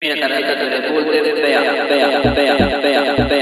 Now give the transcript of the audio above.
Mira, carnalito, tú eres full de fea, fea, fea, fea, fea.